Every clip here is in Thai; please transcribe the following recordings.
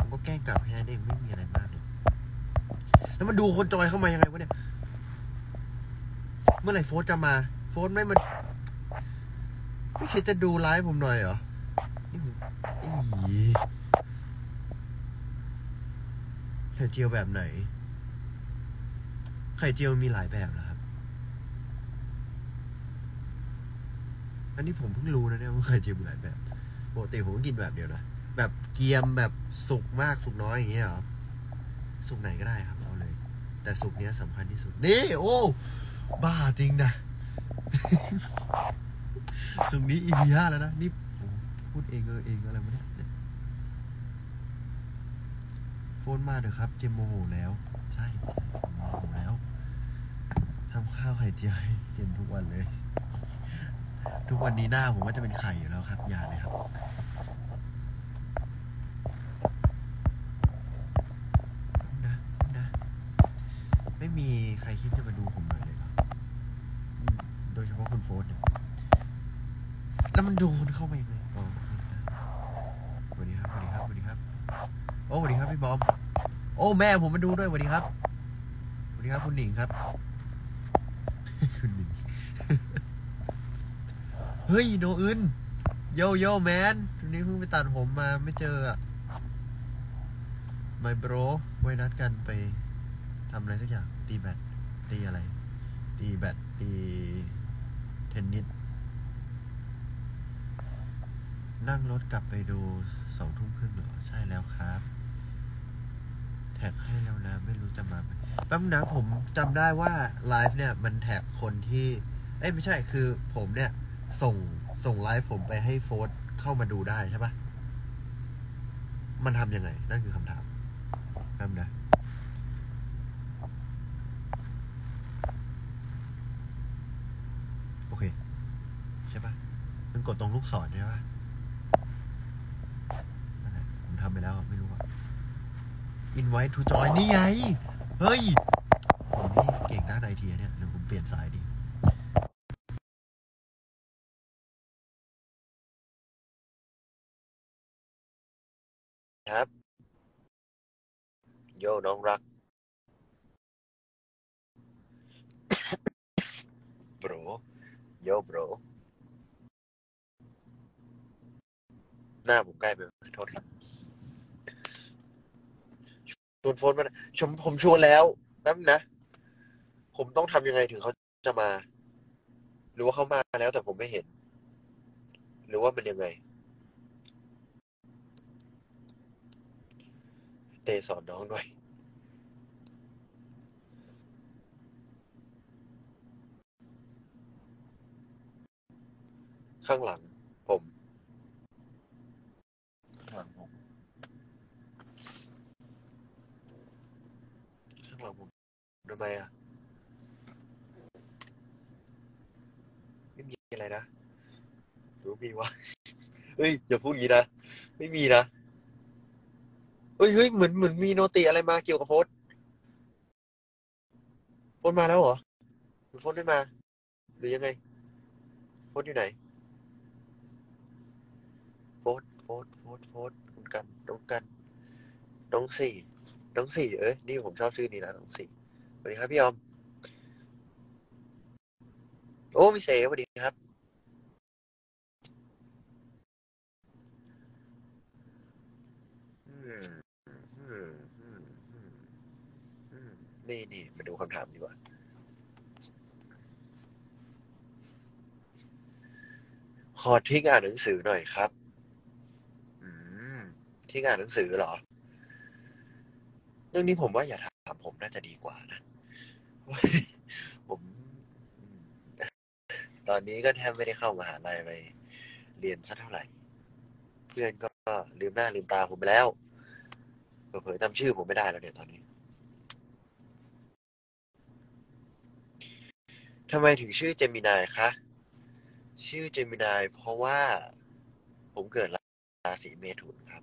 ก็แกล้งกลับแค่นั้นเองไม่มีอะไรมากเลยแล้วมันดูคนจอยเข้ามายังไงวะเนี่ยเมื่อไหร่โฟสจะมาโฟสไม่คิดจะดูไลฟ์ผมหน่อยเหรอนี่ผมไข่เจียวแบบไหนไข่เจียวมีหลายแบบเหรอครับอันนี้ผมเพิ่งรู้นะเนี่ยว่าไข่เจียวมีหลายแบบปกติผมก็กินแบบเดียวนะแบบเกี๊ยมแบบสุกมากสุกน้อยอย่างเงี้ยเหรอสุกไหนก็ได้ครับเอาเลยแต่สุกเนี้ยสำคัญที่สุดนี่โอ้บ้าจริงนะสุกนี้ EP 5แล้วนะนี่พูดเองเองอะไรวะเนี่ยโฟนมาเถอะครับเจมโมโหแล้วใช่โมโหแล้วทำข้าวไข่เจียวให้เจมทุกวันเลยทุกวันนี้หน้าผมก็จะเป็นไข่อยู่แล้วครับอย่าเลยครับนะไม่มีใครคิดจะมาดูผมหน่อยเลยเหรอโดยเฉพาะคุณโฟนเนี่ยแล้วมันดูมันเข้ามายังไงอ๋อสวัสดีครับสวัสดีครับสวัสดีครับโอ้สวัสดีครับพี่บอมโอ้แม่ผมมาดูด้วยสวัสดีครับสวัสดีครับคุณหนิงครับคุณหนิงเฮ้ยโนอึนโยแมนวันนี้เพิ่งไปตัดผมมาไม่เจออะไมโบรไว้นัดกันไปทำอะไรสักอย่างตีแบดตีอะไรตีแบดตีเทนนิสนั่งรถกลับไปดู20:30เหรอใช่แล้วครับแท็กให้แล้วนะไม่รู้จะมาไหมแป๊บนะผมจำได้ว่าไลฟ์เนี่ยมันแท็กคนที่ไม่ใช่คือผมเนี่ยส่งไลฟ์ผมไปให้โฟร์ธเข้ามาดูได้ใช่ปะมันทำยังไงนั่นคือคำถามแป๊บนะโอเคใช่ปะมันกดตรงลูกศรใช่ปะนั่นแหละผมทำไปแล้วไม่รู้อะ invite to join นี่ไงเฮ้ยผมนี่เก่งด้านไอทีเนี่ยเดี๋ยวผมเปลี่ยนสายดีครับโยน้องรักโบรโยโบรหน้าผมใกล้ไปโทษครับชวนโฟนมาผมชวนแล้วแป๊บนะผมต้องทำยังไงถึงเขาจะมาหรือว่าเขามาแล้วแต่ผมไม่เห็นหรือว่ามันยังไงเตสอนน้องหน่อยข้างหลังผมข้างหลังผมข้างหลังผมทำไมอ่ะไม่มีอะไรนะหรือมีวะเฮ้ยอย่าพูดงี้นะไม่มีนะเฮ้ยเหมือนมีโนติอะไรมาเกี่ยวกับโฟนมาแล้วเหรอหรือโฟนไม่มาหรือยังไงโฟนอยู่ไหนโฟนคุณกันน้องกันน้องสี่น้องสี่นี่ผมชอบชื่อนี้นะน้องสี่สวัสดีครับพี่ออมโอ้พี่เสสวัสดีครับอืมอืมอืมอืมอืมนี่มาดูคำถามดีกว่าขอทิ้งอ่านหนังสือหน่อยครับอืมทิ้งอ่านหนังสือเหรอเรื่องนี้ผมว่าอย่าถามผมน่าจะดีกว่านะผมอืมตอนนี้ก็แทบไม่ได้เข้ามหาลัยไปเรียนสักเท่าไหร่เพื่อนก็ลืมหน้าลืมตาผมไปแล้วเผลอๆจำชื่อผมไม่ได้แล้วเนี่ยตอนนี้ทำไมถึงชื่อเจมินายคะชื่อเจมินายเพราะว่าผมเกิดราศีเมถุนครับ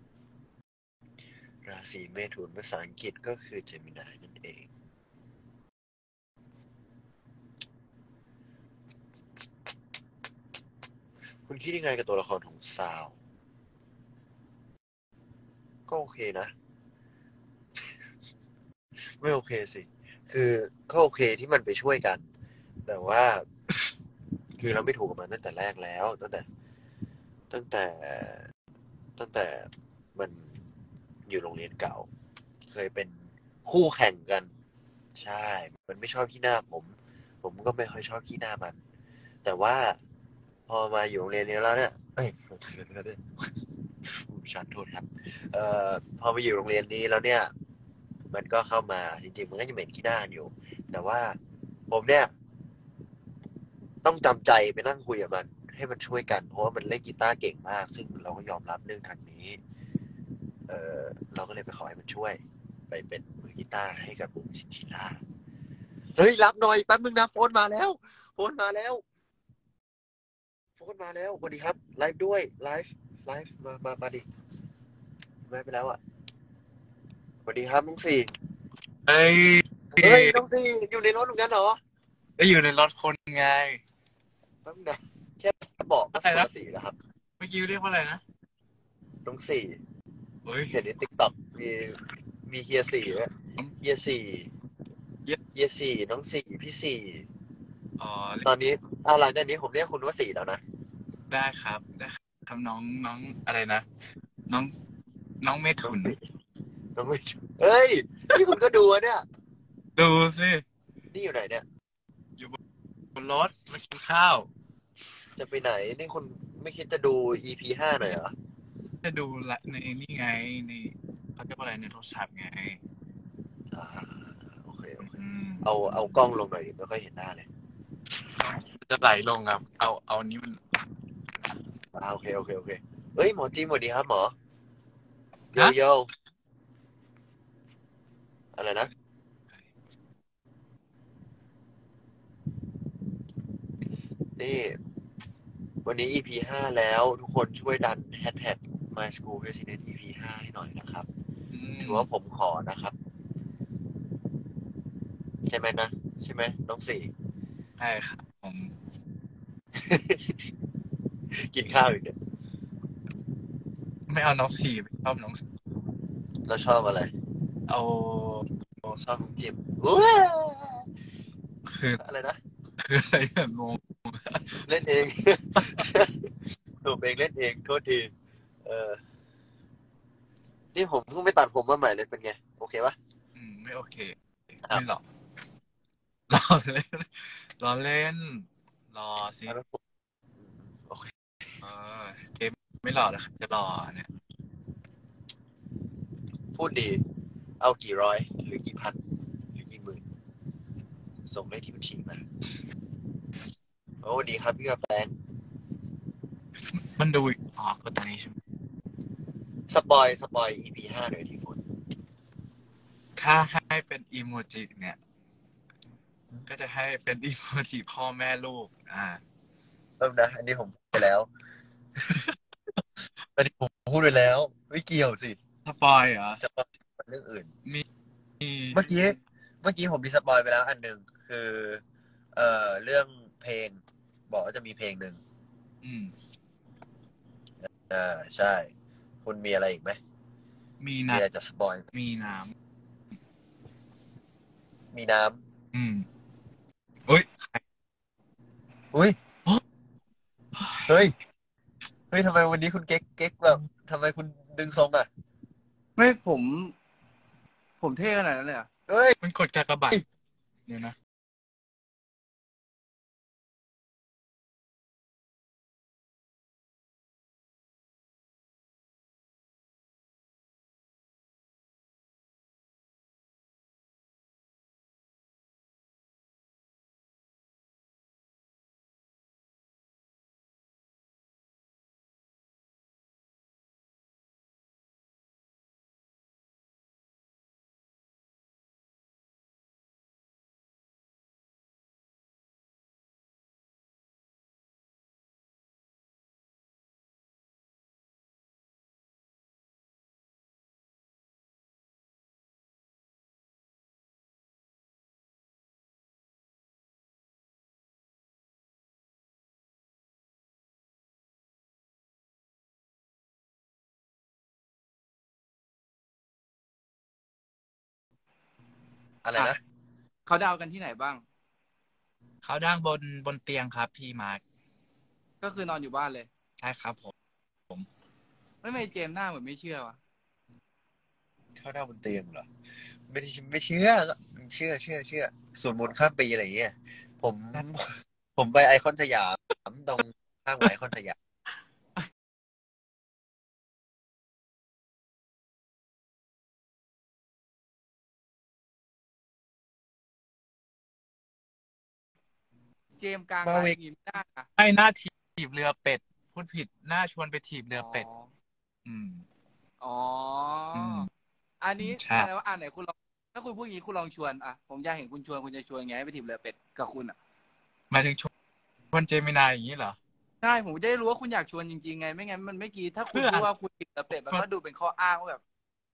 ราศีเมถุนภาษาอังกฤษก็คือเจมินายนั่นเองคุณคิดยังไงกับตัวละครของซาวก็โอเคนะ ไม่โอเคสิ คือก็โอเคที่มันไปช่วยกัน แต่ว่า คือเราไม่ถูกกับมันตั้งแต่แรกแล้วตั้งแต่ตั้งแต่มันอยู่โรงเรียนเก่า เคยเป็นคู่แข่งกัน ใช่ มันไม่ชอบขี้หน้าผมก็ไม่ค่อยชอบขี้หน้ามัน แต่ว่าพอมาอยู่โรงเรียนนี้แล้วเนี่ยเอ้ยชันโทษครับเอ่อพอมาอยู่โรงเรียนนี้แล้วเนี่ย มันก็เข้ามาจริงๆมันก็ยังเหม็นขี้หน้าอยู่ แต่ว่าผมเนี่ยต้องจำใจไปนั่งคุยกับมันให้มันช่วยกันเพราะว่ามันเล่นกีตาร์เก่งมาก ซึ่งเราก็ยอมรับเรื่องทางนี้เออเราก็เลยไปขอให้มันช่วยไปเป็นมือกีตาร์ให้กับวงชินชิล่าเฮ้ยรับหน่อยแป๊บนึงนะโฟนมาแล้วโฟนมาแล้วโฟนมาแล้วสวัสดีครับไลฟ์ด้วยไลฟ์มาดิไม่ไปแล้วอ่ะสวัสดีครับน้องสี่เอ้ยเฮ้ยน้องสี่อยู่ในรถเหมือนกันเหรอได้อยู่ในรถคนไงแป๊บนึงนะแค่บอกก็อะไรนะคนละสีแล้วครับเมื่อกี้เรียกว่าอะไรนะน้องสี่เฮ้ยเห็นในติ๊กต็อกมีเฮียสี่ด้วยเฮียสี่เยอะเฮียสี่น้องสี่พี่สี่อ๋อตอนนี้หลังจากนี้ผมเรียกคุณว่าสี่แล้วนะได้ครับได้ครับน้องอะไรนะน้องน้องเมถุนน้องสี่น้องไม่เฮ้ยนี่คุณก็ดูอะเนี่ยดูสินี่อยู่ไหนเนี่ยอยู่บนรถมากินข้าวจะไปไหนนี่คุณไม่คิดจะดู EP ห้าหน่อยเหรอจะดูละในนี่ไงในเขาเรียกว่าอะไรในโทรศัพท์ไงอ่าโอเคอืมเอากล้องลงหน่อยดิไม่ค่อยเห็นหน้าเลยจะไหลลงครับเอานี้มันโอเคเฮ้ยหมอจีมสวัสดีครับหมอโยฮะโยอะไรนะนี่ วันนี้ EP ห้าแล้วทุกคนช่วยดันแฮชแท็ก My School President EP ห้าให้หน่อยนะครับอืถืมอว่าผมขอนะครับใช่ไหมนะใช่ไหมน้องสี่ใช่ครับผมกินข้าวอีกเนี่ยไม่เอาน้องสี่ไม่ชอบน้องสี่เราชอบอะไรเอาชอบน้องจิมอุ๊ยคืออะไรนะคืออะไรเนี่ยงงเล่นเองตัวเองเล่นเองโทษทีเออนี่ผมเพิ่งไปตัดผมมาใหม่เลยเป็นไงโอเคปะไม่โอเคอ้าวไม่หรอก รอเล่นรอเล่นรอสิแล้วผมโอเคเออเจมไม่รอแล้วครับจะรอเนี่ยพูดดีเอากี่ร้อยหรือกี่พันหรือกี่หมื่นส่งเลขที่บัญชีมาโอ้ดีครับพี่กาแฟงมันดูอ๋อก็ตอนนี้ใช่ไหมสปอย EP ห้าหน่อยทีคุณถ้าให้เป็นอีโมจิเนี่ยก็จะให้เป็นอีโมจิพ่อแม่ลูกเริ่มนะอันนี้ผมพูดไปแล้วอันนี้ผมพูดไปแล้วไม่เกี่ยวสิสปอยเหรอจะมาเป็นเรื่องอื่นมีเมื่อกี้เมื่อกี้ผมมีสปอยไปแล้วอันหนึ่งคือเรื่องเพลงบอกว่าจะมีเพลงหนึ่งอืมใช่คุณมีอะไรอีกไหมมีน้มีอะไรจะสปอยำมีน้มีน้ำอุ้ยำอุ้ยเฮ้ยเฮ้ยทำไมวันนี้คุณเก๊กแบบทำไมคุณดึงทรงอ่ะไม่ผมเท่ขนาดนั้นเลยอ่ะเฮ้ยมันกดกากบาทเดี๋ยวนะอะไรนะเขาดาวกันที่ไหนบ้างเขาดังบนเตียงครับพี่มาร์คก็คือนอนอยู่บ้านเลยใช่ครับผมไม่เจมส์หน้าเหมือนไม่เชื่อวะเข้าดาวบนเตียงเหรอไม่เชื่อก็เชื่อสวดมนต์ข้ามปีอะไรอย่างเงี้ยผมไปไอคอนสยามตรงข้างไอคอนสยามเจมส์กลางมาไลเวฟ์ยิ้มได้อะให้หน้าถีบเรือเป็ดพูดผิดหน้าชวนไปถีบเรือเป็ดอ๋ออืมอันนี้ใช่แสดงว่าไหนคุณลองถ้าคุณพูดอย่างนี้คุณลองชวนอ่ะผมอยากเห็นคุณชวนคุณจะชวนไงให้ไปถีบเรือเป็ดกับคุณอ่ะหมายถึงชวนเจมินายอย่างนี้เหรอใช่ผมจะได้รู้ว่าคุณอยากชวนจริงๆไงไม่งั้นมันไม่กี่ถ้าคุณรู้ว่าคุณถีบเรือเป็ดมันก็ดูเป็นข้ออ้างว่าแบบ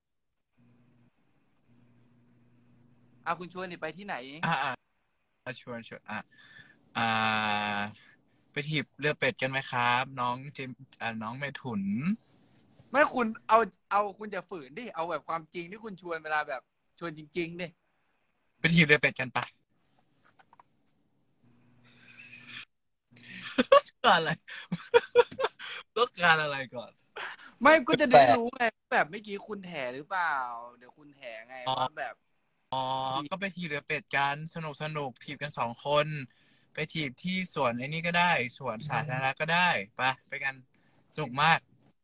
คุณชวนนี่ไปที่ไหนชวนอ่า ไปถีบเรือเป็ดกันไหมครับ น้องน้องเมถุนไม่คุณเอาคุณจะฝืนดิเอาแบบความจริงที่คุณชวนเวลาแบบชวนจริงๆดิไปถีบเรือเป็ดกันปะ ต้องการอะไร ต้องการอะไรก่อนไม่ก็จะได้รู้ไงแบบเมื่อกี้คุณแถหรือเปล่าเดี๋ยวคุณแถไงว่าแบบก็ไปถีบเรือเป็ดกันสนุกถีบกัน2 คน ไปถีบที่สวนไอ้นี่ก็ได้สวนสาธารณะก็ได้ไปกันสนุกมาก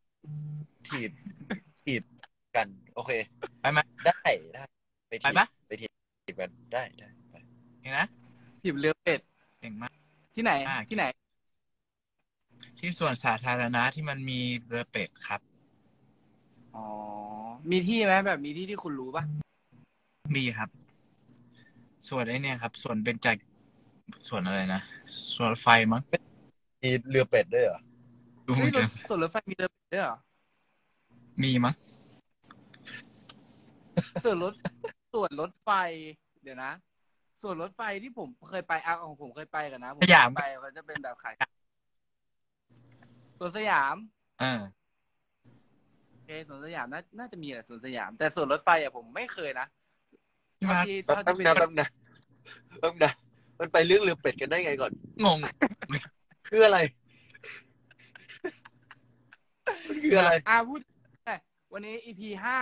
ถีบกันโอเคไปไหมได้ไปไปปะถีบกันได้ไปเห็นนะถีบเรือเป็ดเก่งมากที่ไหนที่ไหนที่สวนสาธารณะที่มันมีเรือเป็ดครับอ๋อมีที่ไหมแบบมีที่ที่คุณรู้ปะมีครับส่วนไอ้เนี่ยครับส่วนเป็นจากส่วนอะไรนะส่วนรถไฟมั้งมีเรือเป็ดด้วยเหรอดูเหเฮ้มืยอนกันส่วนรถไฟมีเรือเป็ดด้วยเหรอมีมั้งส่วนรถไฟเดี๋ยวนะส่วนรถไฟที่ผมเคยไปของผมเคยไปกันนะผมสยามไปเขาจะเป็นแบบขายสวนสยาม โอเคสวนสยามน่าจะมีแหละสวนสยามแต่ส่วนรถไฟผมไม่เคยนะพี่มาร์คแป๊บนะมันไปเรื่องเรือเป็ดกันได้ไงก่อนงงคืออะไรมันคืออะไรพูดวันนี้ EP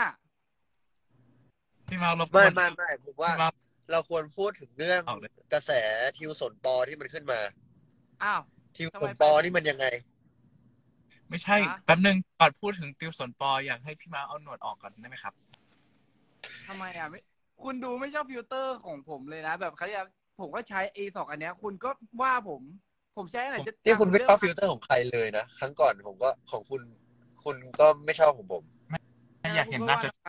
5 พี่มาร์ครบกไม่วนผมว่าพี่มาร์คเราควรพูดถึงเรื่องเอาเลยกระแสทิวสนปอที่มันขึ้นมาอ้าวทิวทำสไมนปอนี่มันยังไงไม่ใช่แป๊บนึงก่อนพูดถึงติวสนปออยากให้พี่มาร์คเอาหนวดออกก่อนได้ไหมครับทำไมไม่คุณดูไม่ชอบฟิลเตอร์ของผมเลยนะแบบเขาจะผมก็ใช้ A2 อันเนี้ยคุณก็ว่าผมใช้อะไรจะนี่คุณไม่ชอบฟิลเตอร์ของใครเลยนะครั้งก่อนผมก็ของคุณก็ไม่ชอบของผมอยากเห็นหน้าจด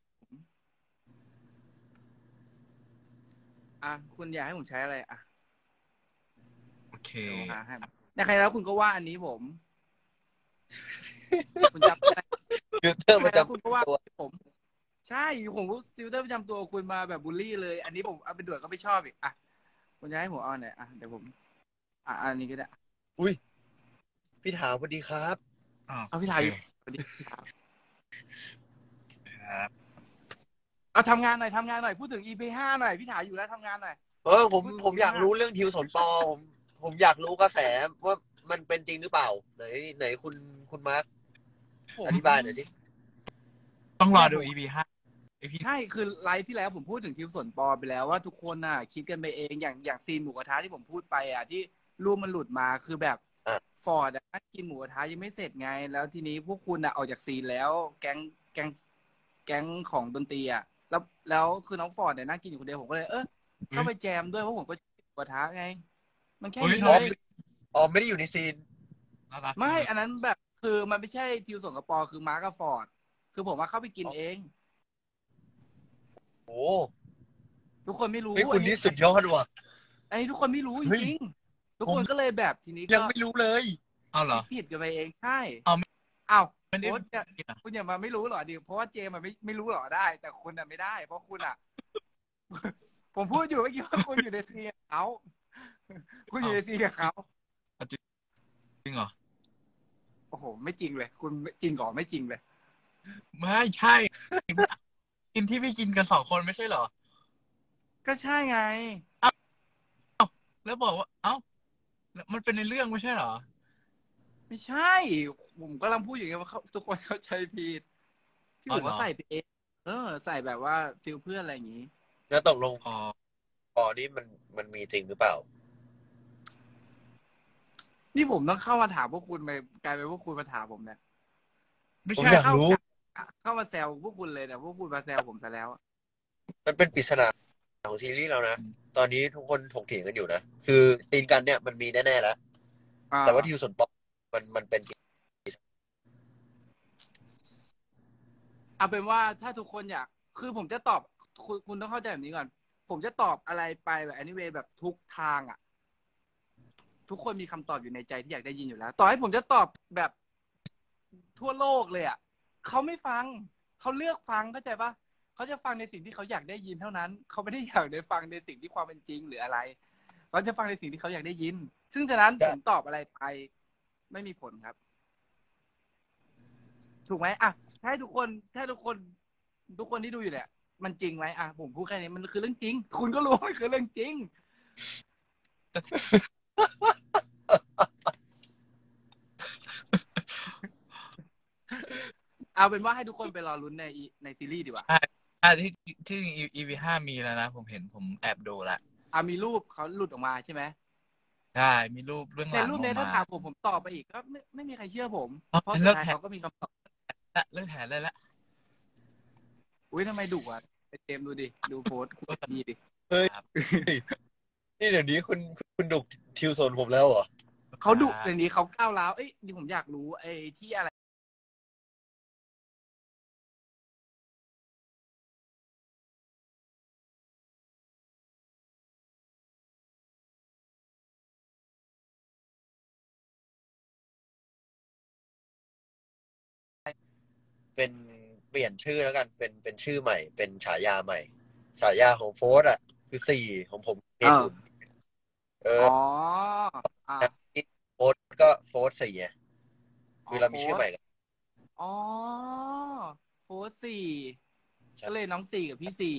คุณอยากให้ผมใช้อะไรโอเคเดี๋ยวหาให้ในใครแล้วคุณก็ว่าอันนี้ผม คุณจำได้ฟิลเตอร์ประจำคุณก็ว่าตัวผม ใช่ผมฟิลเตอร์ประจำตัวคุณมาแบบบูลลี่เลย อันนี้ผมเอาไปด่วนก็ไม่ชอบอีกคุณจะให้ผมเอาไหนเดี๋ยวผมอันนี้ก็ได้อุ้ยพี่ถามสวัสดีครับเอาพี่ถ่ายอยู่สวัสดีครับครับเอาทำงานหน่อยพูดถึง EP 5หน่อยพี่ถ่ายอยู่แล้วทำงานหน่อยผมอยากรู้เรื่องทิวสนปอผมอยากรู้กระแสว่ามันเป็นจริงหรือเปล่าไหนคุณมาร์คอธิบายหน่อยสิต้องรอดู EP 5 EP ใช่คือไลฟ์ที่แล้วผมพูดถึงทิวสนปอไปแล้วว่าทุกคนคิดกันไปเองอย่างซีนหมูกระทะที่ผมพูดไปที่รูปมันหลุดมาคือแบบฟอร์ดกินหมูกระทะยังไม่เสร็จไงแล้วทีนี้พวกคุณออกจากซีนแล้วแก๊งของดนตรีแล้วคือน้องฟอร์ดนั่งกินอยู่คนเดียวผมก็เลยเข้าไปแจมด้วยเพราะผมก็ชอบหมูกระทะไงมันแค่นี้เลยไม่ได้อยู่ในซีนไม่อันนั้นแบบคือมันไม่ใช่ทิวสนกับปอคือมาร์คกับฟอร์ดคือผมเข้าไปกินเองโอ้ทุกคนไม่รู้คุณนี่สุดยอดว่ะอันนี้ทุกคนไม่รู้จริงๆทุกคนก็เลยแบบทีนี้ก็ยังไม่รู้เลยเอาเหรอผิดกันไปเองใช่เอาคุณอย่ามาไม่รู้หรอดิเพราะว่าเจมันไม่รู้หรอได้ แต่คุณไม่ได้ เพราะคุณผมพูดอยู่เมื่อกี้ว่าคุณอยู่ในซีกับเขาคุณอยู่ในซีกับเขาจริงเหรอโอ้โหไม่จริงเลย คุณจริงก่อไม่จริงเลยไม่ใช่ กินที่พี่กินกัน2 คนไม่ใช่เหรอก็ใช่ไงแล้วบอกว่าเอ้าแล้วมันเป็นในเรื่องไม่ใช่เหรอไม่ใช่ ผมกำลังพูดอย่างเงี้ยว่าเขาทุกคนเข้าใจผิดพี่อ๋อเหรออู๋เขาใส่ไปเองใส่แบบว่าฟิลเพื่อนอะไรอย่างงี้แล้วตกลงอ๋อปอนี่มันมีจริงหรือเปล่านี่ผมต้องเข้ามาถามพวกคุณไปกลายเป็นพวกคุณมาถามผมเนี่ยไม่ผมใช่อยากรู้เข้ามาแซวพวกคุณเลยแต่พวกคุณมาแซวผมซะแล้วมันเป็นปริศนาของซีรีส์แล้วนะตอนนี้ทุกคนถกเถียงกันอยู่นะคือซีนกันเนี่ยมันมีแน่ๆแล้วแต่ว่าทิวสนปอมันเป็นเอาเป็นว่าถ้าทุกคนอยากคือผมจะตอบคุณต้องเข้าใจแบบนี้ก่อนผมจะตอบอะไรไปแบบ anyway แบบทุกทางอ่ะทุกคนมีคำตอบอยู่ในใจที่อยากได้ยินอยู่แล้วต่อให้ผมจะตอบแบบทั่วโลกเลยอ่ะเขาไม่ฟังเขาเลือกฟังเข้าใจปะเขาจะฟังในสิ่งที่เขาอยากได้ยินเท่านั้นเขาไม่ได้อยากได้ฟังในสิ่งที่ความเป็นจริงหรืออะไรเขาจะฟังในสิ่งที่เขาอยากได้ยินซึ่งฉะนั้นผมตอบอะไรไปไม่มีผลครับถูกไหมอ่ะถ้าทุกคนที่ดูอยู่เนี่ยมันจริงไหมอ่ะผมพูดแค่นี้มันคือเรื่องจริงคุณก็รู้มันคือเรื่องจริงเอาเป็นว่าให้ทุกคนไปรอลุ้นในซีรีส์ดีกว่าใช่ใช่ที่ EP5 มีแล้วนะผมเห็นผมแอบดูละมีรูปเขาหลุดออกมาใช่ไหมใช่มีรูปเรื่องหในรูปนี้ลังออกมาถ้าถามผมตอบไปอีกก็ไม่มีใครเชื่อผมอ๋อเพราะสุดเลิกแถท้ายเขาก็มีคำตอบเลิกแถได้ละอุ้ยทำไมดุอ่ะไปเจมส์ดูดิดูโฟร์คุณมีดิเฮ้ยนี่เดี๋ยวนี้คุณดุทิวสนผมแล้วเหรอเขาดุเดี๋ยวนี้เขาก้าวร้าวเอ้ยนี่ผมอยากรู้ไอ้ที่อะไรเป็นเปลี่ยนชื่อแล้วกันเป็นชื่อใหม่เป็นฉายาใหม่ฉายาของโฟร์อ่ะคือสี่ของผมเอเอออุ่นเออ๋อออ่าที่โฟร์ก็โฟร์สี่ไงอ๋อคือเราโฟร์มีชื่อใหม่กันอ๋อโฟร์สี่ก็เลยใช่น้องสี่กับพี่สี่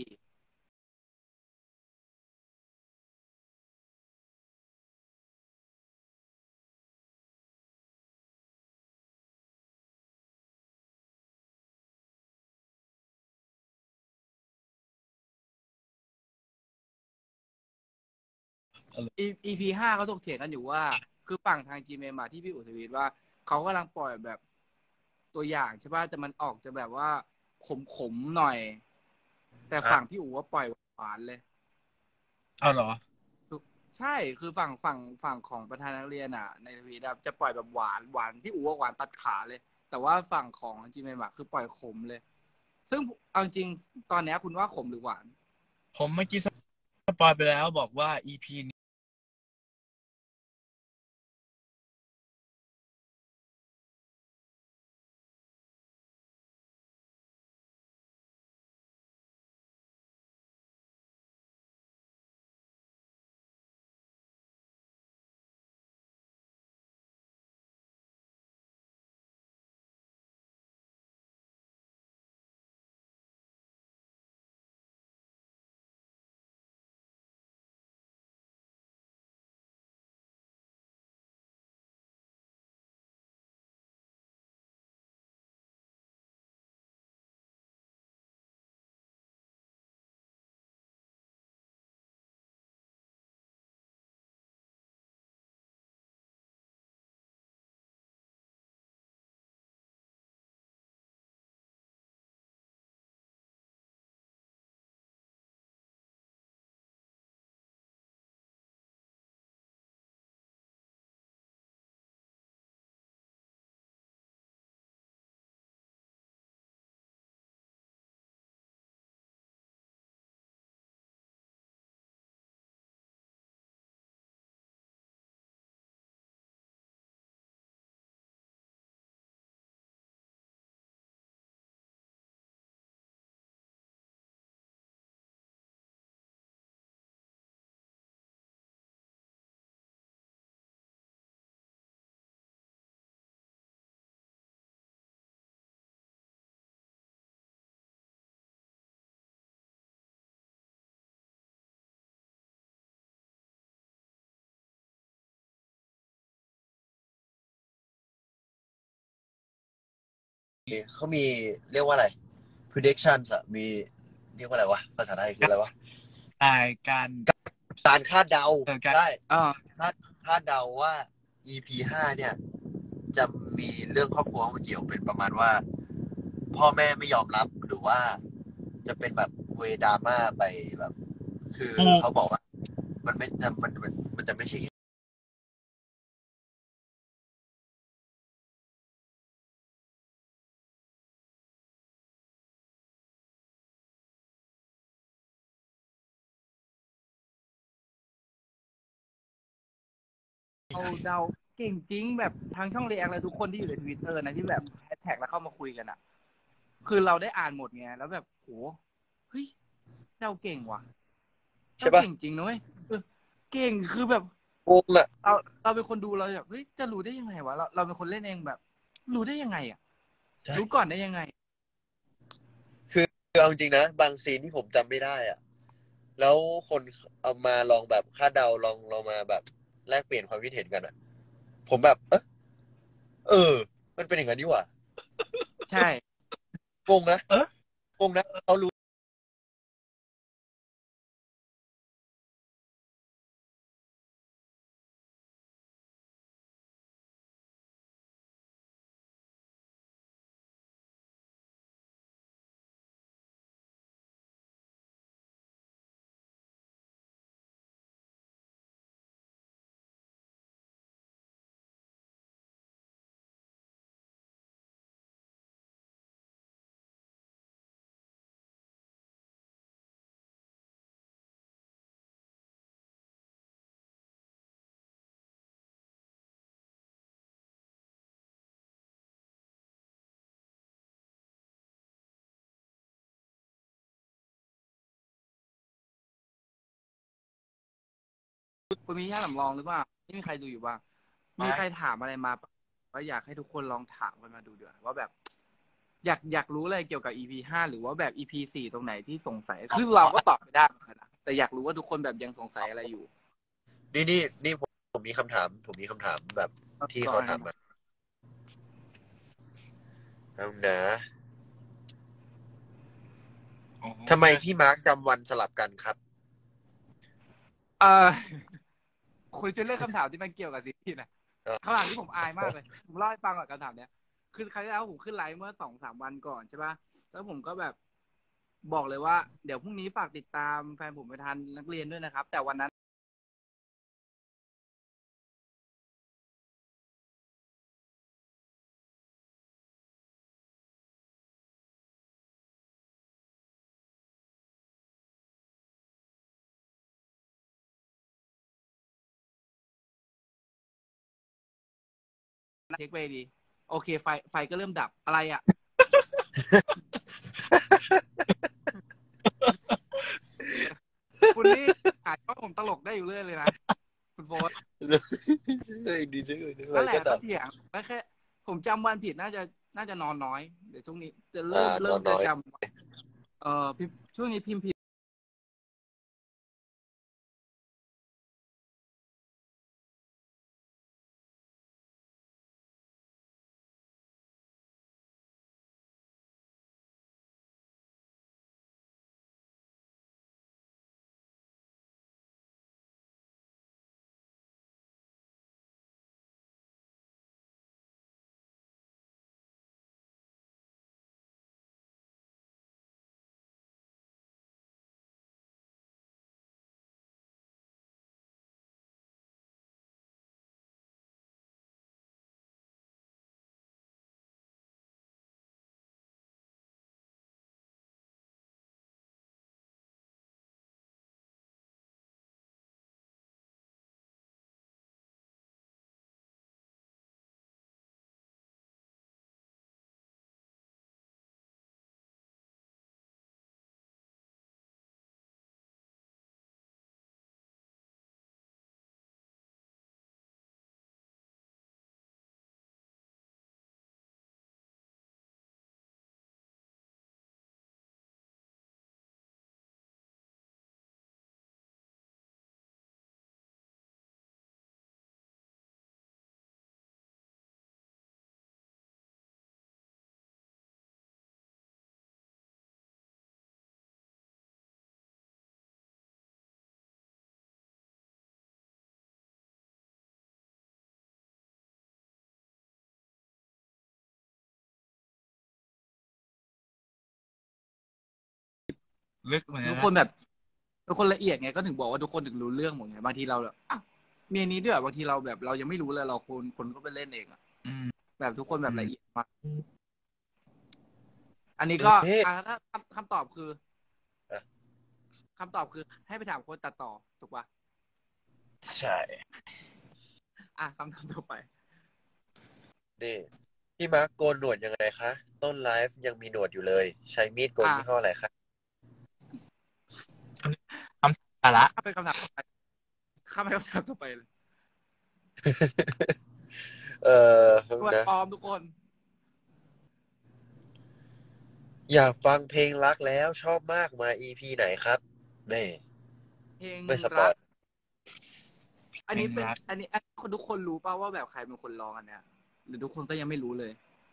EP 5เขาถกเถียงกันอยู่ว่าคือฝั่งทาง GMM มาที่พี่อุทวีตว่าเขากำลังปล่อยแบบตัวอย่างใช่ป่ะแต่มันออกจะแบบว่าขมๆหน่อยแต่อ่ะฝั่งพี่อู๋ว่าปล่อยหวานเลยเอาเหรอใช่คือฝั่งของประธานนักเรียนอ่ะในทวีตอะจะปล่อยแบบหวานหวานพี่อู๋ว่าหวานตัดขาเลยแต่ว่าฝั่งของจีเมมคือปล่อยขมเลยซึ่งเอาจริงตอนนี้คุณว่าขมหรือหวานผมเมื่อกี้สปอยไปแล้วบอกว่า EP เขามีเรียกว่าอะไร predictions อะมีเรียกว่าอะไรวะภาษาไทยคืออะไรวะการการคาดเดาการได้อ่าคาดเดาว่า EP 5เนี่ย จะมีเรื่องครอบครัวเข้ามาเกี่ยวเป็นประมาณว่า พ่อแม่ไม่ยอมรับหรือว่าจะเป็นแบบเวดราม่าไปแบบ คือเขาบอกว่า มันไม่จะมันจะไม่ใช่แค่เดาเก่งจริงแบบทางช่องเรียกเลยทุกคนที่อยู่ใน Twitter นะที่แบบแฮชแท็กแล้วเข้ามาคุยกันอ่ะ คือเราได้อ่านหมดไงแล้วแบบโหเฮ้ยเดาเก่งว่ะใช่เดาปะเก่งจริงนะเว้ยเก่งคือแบบงงอะเราเป็นคนดูเราแบบเฮ้ยจะรู้ได้ยังไงวะเราเป็นคนเล่นเองแบบ รู้ได้ยังไงอ่ะใช่รู้ก่อนได้ยังไงคือเอาจริงๆนะ บางซีนที่ผมจำไม่ได้อะแล้วคนเอามาลองแบบคาดเดาลองมาแบบแลกเปลี่ยนความคิดเห็นกันอะผมแบบ มันเป็นอย่างนั้นนี่หว่าใช่งงนะงงนะเขารู้คุณมีญาติสำรองหรือเปล่าไม่มีใครดูอยู่บ้างมีใครถามอะไรมาปะว่าอยากให้ทุกคนลองถามกันมาดูเดี๋ยวว่าแบบ อยากรู้อะไรเกี่ยวกับ EP 5หรือว่าแบบ EP 4ตรงไหนที่สงสัยคือเราก็ตอบไม่ได้เหมือนกันนะแต่อยากรู้ว่าทุกคนแบบยังสงสัยอะไรอยู่นี่ผมมีคำถามแบบที่เขาถามมาเอานะทำไมพี่มาร์คจำวันสลับกันครับเออคุณจะเลือกคำถามที่มันเกี่ยวกับซีรีส์นะคำถามที่ผมอายมากเลยผมเล่าให้ฟังก่อนคำถามเนี้ยคือครั้งที่แล้วผมขึ้นไลฟ์เมื่อ2-3 วันก่อนใช่ป่ะแล้วผมก็แบบบอกเลยว่าเดี๋ยวพรุ่งนี้ฝากติดตามแฟนผมไปทานนักเรียนด้วยนะครับแต่วันนั้นเช็คไปดีโอเคไฟก็เริ่มดับอะไรอ่ะคุณนี่อาจว่าผมตลกได้อยู่เรื่อยเลยนะคุณโฟนดีจังเลยนั่นแหละก็ดับก็เถียงแล้วแค่ผมจำวันผิดน่าจะนอนน้อยเดี๋ยวช่วงนี้จะนอเริ่มนน้อยจะจำพิมพ์ช่วงนี้พิมพ์ผิดลึกเหมือนกัทุนกนะคนแบบทุกคนละเอียดไงก็ถึงบอกว่าทุกคนถึงรู้เรื่องหมดไงบางทีเราแบบอ้าวมีอันนี้ด้วยเหรอบางทีเราแบบเรายังไม่รู้เลยเราคนก็ไปเล่นเองอะอืมแบบทุกคนแบบละเอียดมากอันนี้เอก็๊ะถ้าคำตอบคืออ่ะคำตอบคือให้ไปถามคนตัดต่อถูกปะใช่คำถามต่อไปนี่พี่มาร์คโกนหนวดยังไงคะต้นไลฟ์ยังมีหนวดอยู่เลย ใช้มีดโกนยี่ห้ออะไรคะอะละข้ามไปคำถามต่อไปข้ามไปคำถามต่อไปเลย ตัวนะปลอมทุกคนอยากฟังเพลงรักแล้วชอบมากมา EP ไหนครับแม่เพลงไม่สปรัอยก อันนี้เป็นเพลงรักอันนี้คนทุกคนรู้ป่าวว่าแบบใครเป็นคนร้องอันเนี้ยหรือทุกคนก็ยังไม่รู้เลย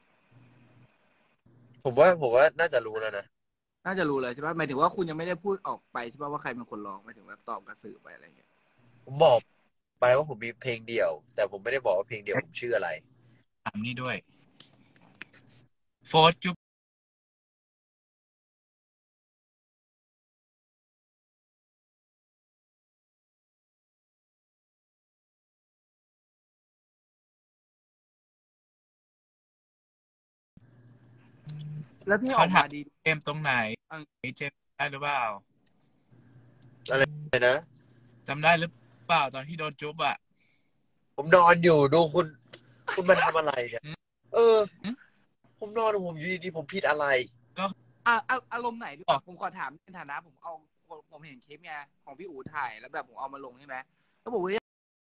ผมว่าน่าจะรู้แล้วนะน่าจะรู้เลยใช่ป่ะหมายถึงว่าคุณยังไม่ได้พูดออกไปใช่ป่ะว่าใครเป็นคนร้องหมายถึงแบบตอบกระสือไปอะไรเงี้ยผมบอกไปว่าผมมีเพลงเดี่ยว แต่ผมไม่ได้บอกว่าเพลงเดี่ยวผมชื่ออะไรถามนี่ด้วยโฟร์จุ๊บแล้วพี่อเขาอกถามมาดีเจมส์ตรงไหนอ่ะเจมส์ได้หรือเปล่าอะไรนะจำได้หรือเปล่าตอนที่โดนจุ๊บอ่ะผมนอนอยู่ดูคุณมาทำอะไรเนี่ยอืมเออ ผมนอนผมอยู่ดีๆผมผิดอะไรอารมณ์ไหนดีกว่าผมขอถามในฐานะผมเห็นคลิปไงของพี่อู๋ถ่ายแล้วแบบผมเอามาลงใช่ไหมแล้วบอกว่า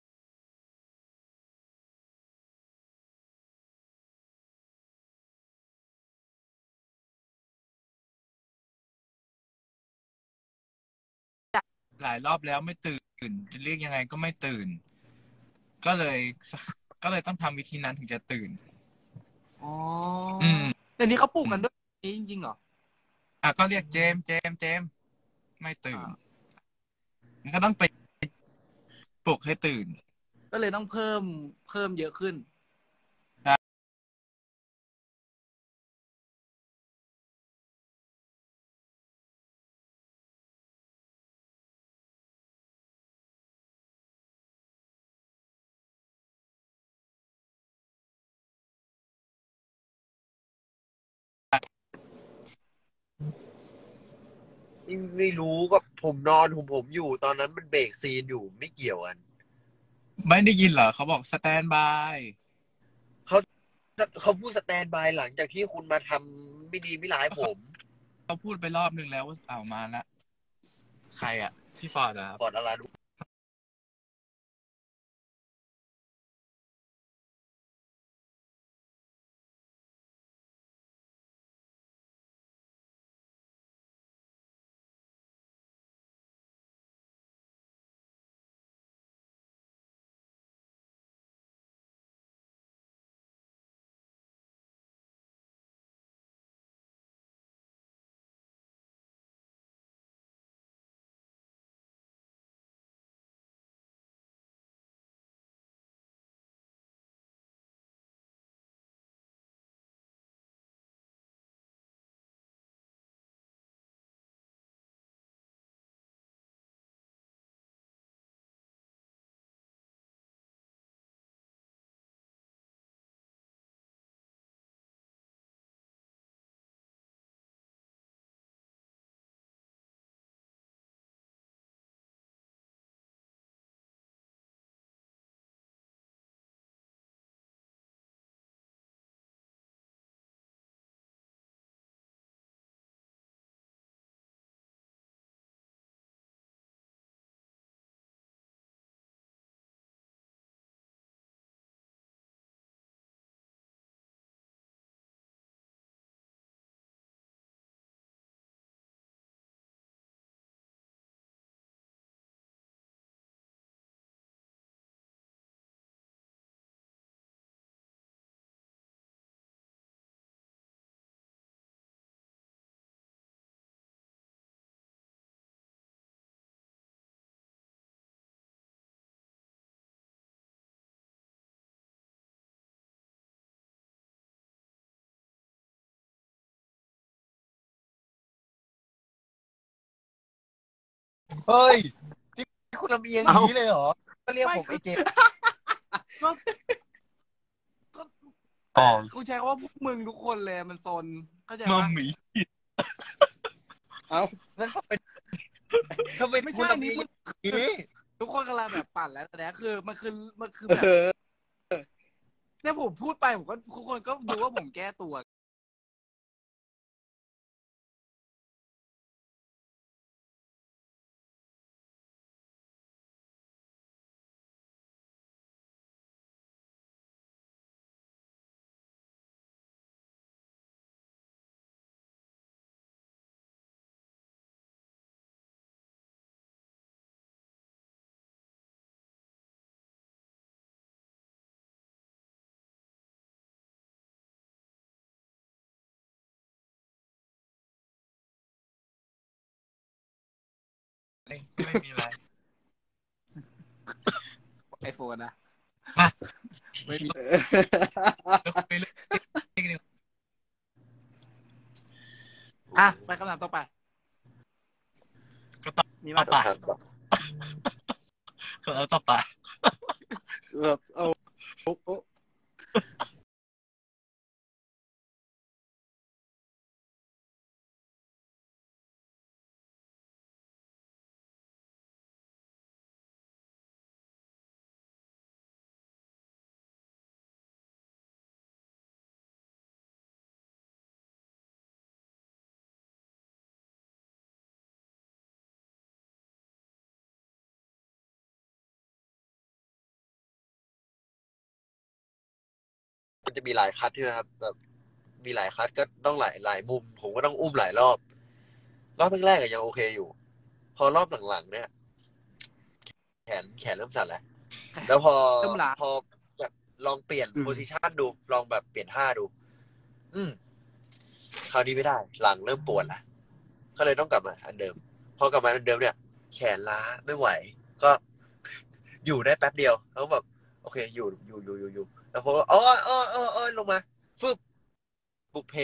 หลายรอบแล้วไม่ตื่น จะเรียกยังไงก็ไม่ตื่น ก็เลยต้องทำวิธีนั้นถึงจะตื่นอ๋ออืมแต่นี้เขาปลูกกันด้วยนี้จริงๆเหรอก็เรียกเจมส์ไม่ตื่นมันก็ต้องไปปลุกให้ตื่นก็เลยต้องเพิ่มเยอะขึ้นไม่รู้ก็ผมนอนผมอยู่ตอนนั้นมันเบรกซีนอยู่ไม่เกี่ยวกันไม่ได้ยินเหรอเขาบอกสแตนบายเขาพูดสแตนบายหลังจากที่คุณมาทำไม่ดีไม่ร้ายผมเขาพูดไปรอบนึงแล้วว่าเอามาละใครอ่ะพี่ฟอร์ดเหรอครับก่อนอะไรรู้เฮ้ยนี่คุณลำเอียงอย่างนี้เลยเหรอก็เรียกผมไอเจก็ก็อ๋อกูใช้คำว่าพวกมึงทุกคนเลยมันซนเข้าใจมัมปะหมีเอ้าแล้วทำไมไม่คุณใช่ลำเอีนี่ยงอย่างนี้ทุกคนกำลังแบบปั่นแล้วแต่เนี่ยคือมันคือแบบเออเนี่ยผมพูดไปผมก็ทุกคนก็ดูว่าผมแก้ตัวไม่มีอะไรไอโฟนนะมาไม่มีแล้วคุยเรื่องนี้กันดีกว่าอ่ะไปคำถามต่อไปก็ต่อมีต่มาอไปก็ต่อไปแบบเอาโอ้โอ้มันจะมีหลายคัทใช่ไหมครับแบบมีหลายคัทก็ต้องหลายมุม ผมก็ต้องอุ้มหลายรอบแรกๆอะยังโอเคอยู่ พอรอบหลังๆเนี่ยแขนเริ่มสั่นแล้วแล้วพอเริ่มล้าพอแบบลองเปลี่ยนโพซิชันดูลองแบบเปลี่ยนท่าดู คราวนี้ไม่ได้ หลังเริ่มปวดละก็เลยต้องกลับมาอันเดิม พอกลับมาอันเดิมเนี่ย แขนล้าไม่ไหว ก็ อยู่ได้แป๊บเดียวแล้วแบบโอเคอยู่แล้วพออ้อลงมาฟึบบุกเพ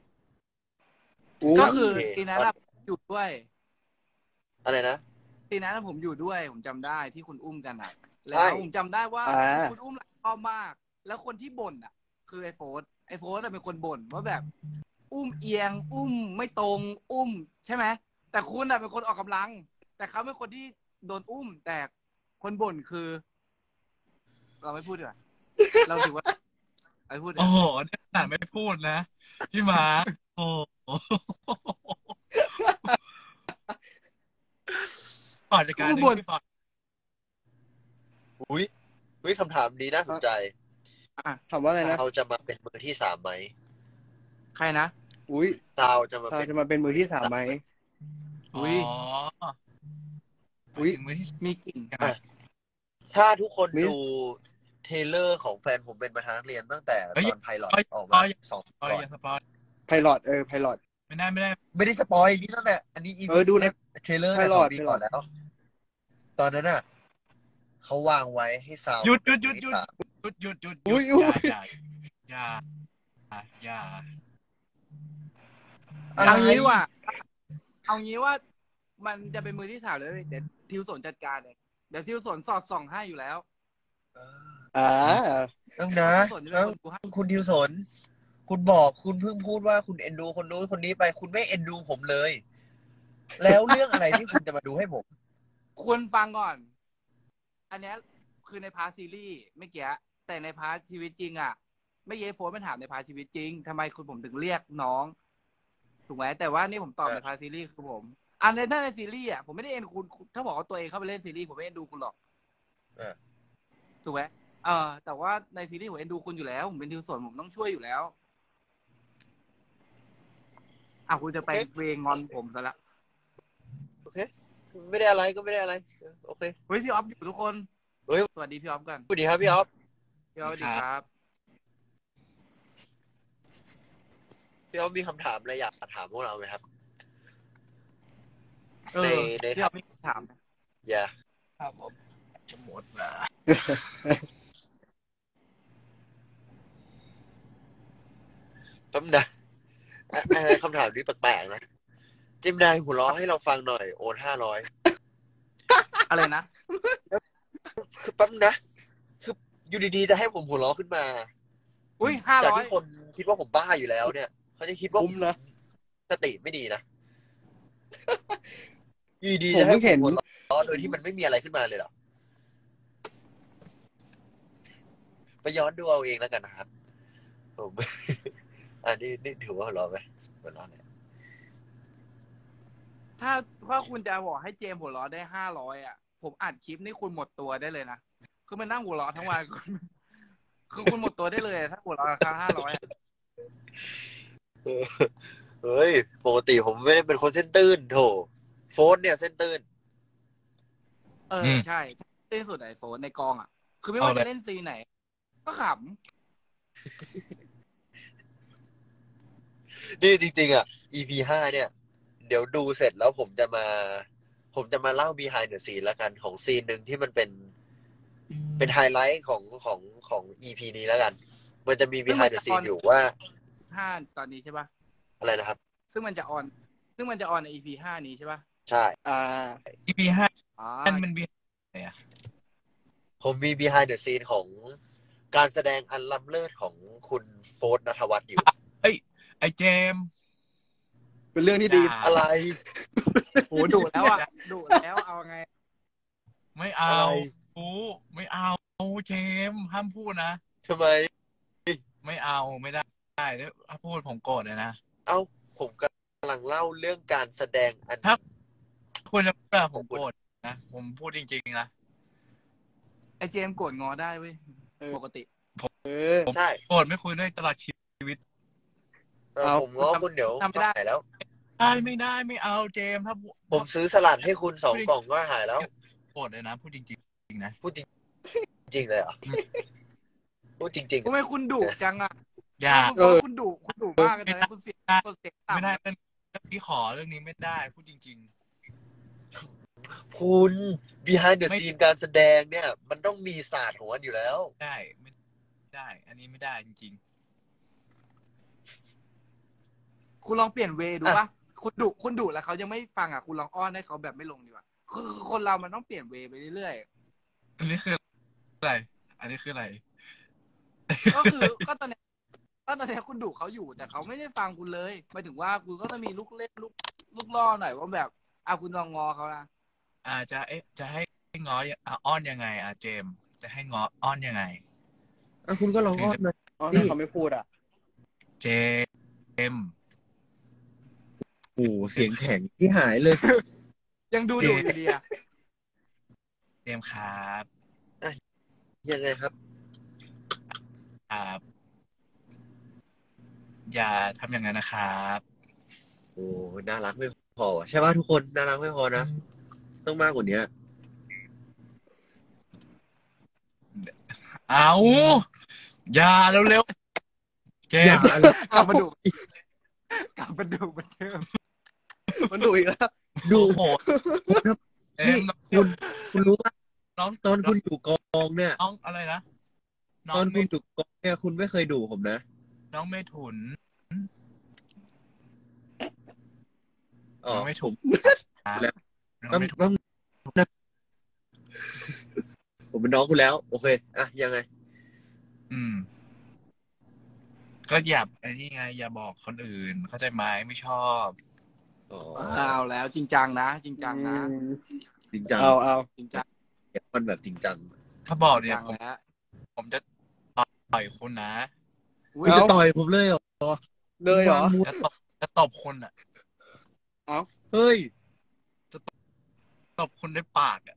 ก็คือทีนั้นอะอยู่ด้วยอะไรนะทีนั้นผมอยู่ด้วยผมจำได้ที่คุณอุ้มกันอ่ะ แล้ใช่วผมจำได้ว่าอ่าคุณอุ้มหลายรอบมาก แล้วคนที่บ่นอ่ะ คือไอโฟนเป็นคนบ่นว่าแบบ อุ้มเอียง อุ้มไม่ตรง อุ้ม ใช่ไหมแต่คุณอ่ะเป็นคนออกกำลัง แต่เขาเป็นคนที่โดนอุ้ม แต่คนบ่นคือ เราไม่พูดดีกว่าเราถือว่าไม่พูดดีกโอ้ว่าโหเนี่ยขนาดไม่พูดนะ พี่หมาโอ้โหฟอร์ดจัดการเลยพี่ฟอร์ดอุ้ยคำถามนี้น่าสนใจถามว่าอะไรนะเราจะมาเป็นมือที่สามไหมใครนะอุ้ยตาวจะมาถ้าเป็นจะมาเป็นมือที่สามไหมอุ๊ยอุ๊ยถึงมือที่มีกลิ่นถ้าทุกคนมิสดูเทรลเลอร์ของแฟนผมเป็นประธานนักเรียนตั้งแต่เฮ้ยตอนไพลอตเฮ้ยออกมาเฮ้ย 2 สปอยอย่าสปอยไพลอตไพลอตไม่ได้ไม่ได้สปอยนี่ตั้งแต่อันนี้ดูในเทรลเลอร์ Pilot 2 ปีก่อนแล้ว ตอนนั้นน่ะเขาวางไว้ให้ซาวหยุดเป็นมือที่สามหยุดอุ๊ยอย่าอะไรเอางี้ว่า เอางี้ว่ามันจะเป็นมือที่สามเลยเดี๋ยวทิวสนจัดการเองเดี๋ยวทิวสนสอดส่องให้อยู่แล้วอ่าต้องนะทิวสนจะเป็นคนดูให้คุณทิวสน คุณบอกคุณเพิ่งพูดว่าคุณเอ็นดูคนนู้นคนนี้ไป คุณไม่เอ็นดูผมเลย แล้วเรื่องอะไรที่คุณจะมาดูให้ผมคุณฟังก่อน อันเนี้ยคือในพาร์ทซีรีส์ไม่เกี่ยแต่ในพาร์ทชีวิตจริงอ่ะ ไม่เย้โฟนมันถามในพาร์ทชีวิตจริงทำไมคุณผมถึงเรียกน้อง ถูกไหมแต่ว่านี่ผมตอบในพาร์ทซีรีส์คือผมอันในซีรีส์อ่ะผมไม่ได้เอ็นคุณถ้าบอกว่าตัวเองเข้าไปเล่นซีรีส์ผมไม่เอ็นดูคุณหรอก ถูกไหมแต่ว่าในซีรีส์ผมเอ็นดูคุณอยู่แล้วผมเป็นทิวสนผมต้องช่วยอยู่แล้วคุณจะไปเวงงอนผมซะละโอเค ไม่ได้อะไรก็ไม่ได้อะไร โอเคเฮ้ยพี่ออฟอยู่ทุกคนเฮ้ยสวัสดีพี่ออฟกันสวัสดีครับพี่ออฟพี่ออฟสวัสดีครับพี่ออฟมีคำถามอะไรอยากถามพวกเราไหมครับเอในอพี่ออฟมีคำถามอย่าครับผมจะหมดละแป๊บนะคำถามนี้แปลกๆนะ จิมนายหัวเราะให้เราฟังหน่อย โอน500 อะไรนะคือแป๊บนะคืออยู่ดีๆจะให้ผมหัวเราะขึ้นมาอุ้ยจาก 500 ที่คนคิดว่าผมบ้าอยู่แล้วเนี่ยเขาจะคิดว่าคุ้มนะสติไม่ดีนะอยู่ดีผมจะให้เพิ่งผเห็มนหัวเราะโดยที่มันไม่มีอะไรขึ้นมาเลยเหรอไปย้อนดูเอาเองแล้วกันนะครับผม อันนี้ถือว่าหัวเราะไหมหัวเราะเนี่ยถ้าคุณจะบอกให้เจมส์หัวเราะได้500อ่ะ ผมอัดคลิปนี่คุณหมดตัวได้เลยนะคือมันนั่งหัวเราะทั้งวัน คือคุณหมดตัวได้เลยถ้าหัวเราะราคา500อ่ะเฮ้ยปกติผมไม่ได้เป็นคนเส้นตื้นโถโฟนเนี่ยเส้นตื้นใช่ที่สุดไอโฟนในกองอ่ะ คือไม่ว่าจะเล่นซีนไหน ก็ขนี่จริงๆอ่ะ EP 5เนี่ย เดี๋ยวดูเสร็จแล้วผมจะมาเล่า behind the scene แล้วกันของซีนหนึ่งที่มันเป็นไฮไลท์ของ EP นี้แล้วกัน มันจะมี behind the scene อยู่ว่าำ5ตอนนี้ใช่ป่ะอะไรนะครับซึ่งมันจะออนใน EP 5นี้ใช่ป่ะใช่ EP 5 อ๋อมันมีอะไรอ่ะผมมี behind the scene ของการแสดงอันล้ำเลิศของคุณโฟร์ณัฐวัฒน์อยู่ไอเจมส์เป็นเรื่องที่ดีอะไรโหดุแล้วอ่ะดุแล้วเอาไงไม่เอาอะไรไม่เอาเจมส์ห้ามพูดนะทำไมไม่เอาไม่ได้ถ้าพูดผมโกรธเลยนะเอ้าผมกำลังเล่าเรื่องการแสดงอันคุณจะพูดผมโกรธนะผมพูดจริงๆนะไอเจมส์โกรธงอได้เว้ย ปกติใช่โกรธไม่คุยด้วยตลอดชีวิตผมง้อคุณเดี๋ยวทำไม่ได้หายแล้วไม่ได้ไม่เอาเจมส์ถ้าผมซื้อสลัดให้คุณ2 กล่องก็หายแล้วโกรธเลยนะพูดจริงๆนะพูดจริงเลยเหรอพูดจริงทำไมคุณดุจังอ่ะอย่าคุณดุมากเลยนะคุณเสียงต่ำไม่ได้เรื่องนี้เรื่องนี้ไม่ได้พูดจริงๆ คุณ behind the scene การแสดงเนี่ย มันต้องมีศาสตร์ของมันอยู่แล้วๆได้ไม่ได้ อันนี้ไม่ได้จริงคุณลองเปลี่ยนเวย์ดูป่ะคุณดุแล้วเขายังไม่ฟังอ่ะคุณลองอ้อนให้เขาแบบไม่ลงดีกว่าคือคนเรามันต้องเปลี่ยนเวย์ไปเรื่อยๆอันนี้คืออะไรอันนี้คืออะไรๆก็คือก็ตอนนี้คุณดุเขาอยู่แต่เขาไม่ได้ฟังคุณเลยหมายถึงว่าคุณก็ต้องมีลูกเล่นลูกล่อหน่อยว่าแบบคุณลองงอเขานะจะให้ง้ออ้อนยังไงเจมส์จะให้ง้ออ้อนยังไงคุณก็ลองอ้อนมาอ๋อถ้าเขาไม่พูดอ่ะเจมส์โอ้เสียงแข็งที่หายเลยยังดูดุอยู่ดีอ่ะเจมส์ครับยังไงครับอย่าทำอย่างนั้นนะครับโอ้น่ารักไม่พอใช่ป่ะทุกคนน่ารักไม่พอนะต้องมากกว่านี้เอาอย่าเร็วๆเจมส์กลับมาดุเหมือนเดิมมันดุอีกแล้วดูโหดเจนี่มส์คุณรู้ป่ะน้องตอนคุณอยู่กองเนี่ยน้องอะไรนะน้ตออง นคุณอยู่กองเนี่ยคุณไม่เคยดุผมนะน้องเมถุนอ๋อน้องเมถุนแล้วน้องต้องเมถุนต้องผมเป็นน้องคุณแล้ว โอเคอ่ะยังไงก็อย่าไอ้นี่ไงอย่าบอกคนอื่น เข้าใจไหมไม่ชอบอ๋อเอาแล้วจริงจังนะจริงจังจริงจังอยากมันแบบจริงจังถ้าบอกเนี่ยจังแล้วผมจะต่อยคุณนะอุ้คุยณจะต่อยผมเลยเหรอเลยเหรอจะตบคุณอ่ะเฮ้ยตบคุณด้วยปากอ่ะ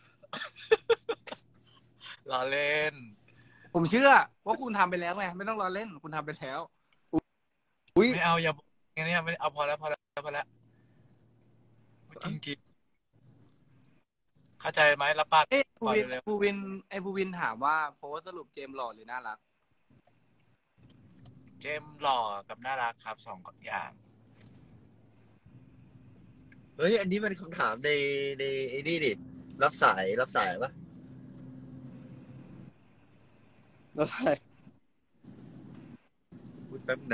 ล้อเล่นผมเชื่อว่าคุณทำไปแล้วไงไม่ต้องรอเล่นคุณทำไปแล้วอุ้ยไม่เอาอย่าอย่างนี้ไม่เอาพอแล้วจริงๆเข้าใจไหมรับปากภูวินถามว่าโฟสสรุปเจมส์หล่อหรือน่ารักเจมส์หล่อกับน่ารักครับ2 อย่างเฮ้ย อันนี้มันคำถามในไอ้นี่ดิรับสายปะอะไรพูดแป๊บนะ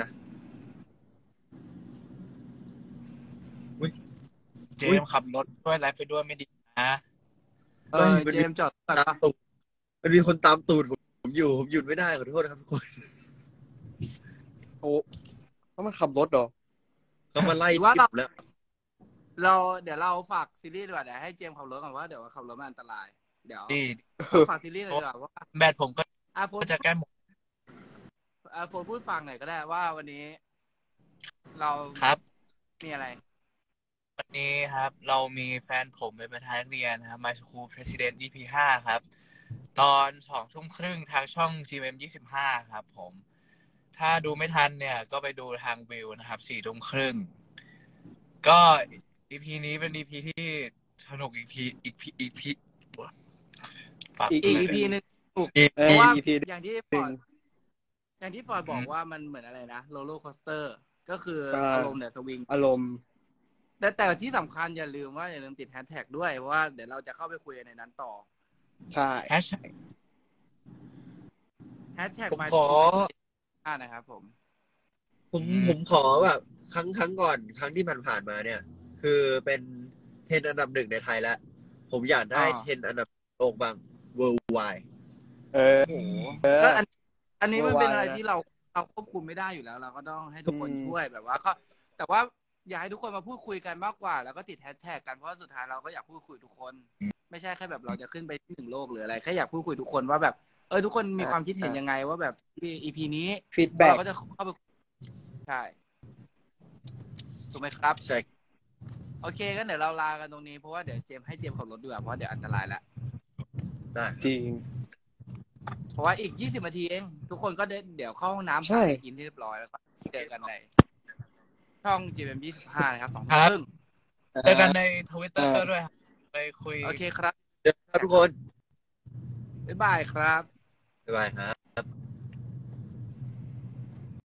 เจมส์ขับรถด้วยไลฟ์ไปด้วยไม่ดีนะเจมส์จอดก่อนตามปะตูดมันมีคนตามตูดผมอยู่ผมหยุดไม่ได้ขอโทษนะครับทุกคนโอ้แล้วมันขับรถเหรอเขามาไล่หรือว่าคลิปแล้วเดี๋ยวเราฝากซีรีส์ดีกว่าเดี๋ยวให้เจมส์ขับรถก่อนเพราะว่าเดี๋ยวขับรถมันอันตราย เดี๋ยวดีฝากซีรีส์เลยดีกว่าว่าแบตผมก็โฟนจะใกล้หมดโฟนพูดฟังหน่อยก็ได้ว่าวันนี้ เราครับมีอะไรวันนี้ครับเรามีแฟนผมเป็นประธานนักเรียนนะครับ My School President EP 5 ครับ ตอน20:30ทางช่อง GMM25 ครับผม ถ้าดูไม่ทันเนี่ย ก็ไปดูทางวิวนะครับ4:30ก็ EP นี้เป็น EP ที่สนุกEP ฝากอีกเลย EP นึงเอเพอราะว่า EP อย่างที่ฟอร์ดบอกว่ามันเหมือนอะไรนะโรลเลอร์คอสเตอร์ก็คืออารมณ์เนี่ยสวิงอารมณ์แต่ที่สำคัญอย่าลืมติดแฮชแท็กด้วยเพราะว่าเดี๋ยวเราจะเข้าไปคุยในนั้นต่อใช่แฮชแท็กแฮชแท็กผมมาขอนะครับผมผมขอแบบครั้งก่อนครั้งที่ผ่านมาเนี่ย คือเป็นเทรนด์อันดับ1ในไทยแล้ว ผมอยากได้เทรนด์อันดับโลกบ้าง worldwide เออโอ้โหเออก็อันนี้มันเป็นอะไร worldwide ที่เราควบคุมไม่ได้อยู่แล้ว เราก็ต้องให้ทุกคนช่วยแบบว่าก็แต่ว่าอยากให้ทุกคนมาพูดคุยกันมากกว่า แล้วก็ติดแฮชแท็กกันเพราะว่าสุดท้ายเราก็อยากพูดคุยทุกคน ไม่ใช่แค่แบบเราจะขึ้นไปที่1 โลกหรืออะไรแค่อยากพูดคุยทุกคนว่าแบบทุกคนมีความคิดเห็นยังไงว่าแบบ EP นี้ feedback เราก็จะเข้าไปใช่ถูกไหมครับใช่โอเคก็เดี๋ยวเราลากันตรงนี้เพราะว่าเดี๋ยวเจมส์ให้เจมส์ขับรถดีกว่าเพราะว่าเดี๋ยวอันตรายแล้วได้จริงเพราะว่าอีก20 นาทีเองทุกคนก็เดี๋ยวเข้าห้องน้ำใช่ไปกินที่เรียบร้อยแล้วก็เจอกันในช่อง GM25 นะครับ2 ครับครึ่งเจอกันใน Twitter ด้วยครับไปคุยโอเคครับเจอกันครับทุกคนบ๊ายบายครับบ๊ายบายครับ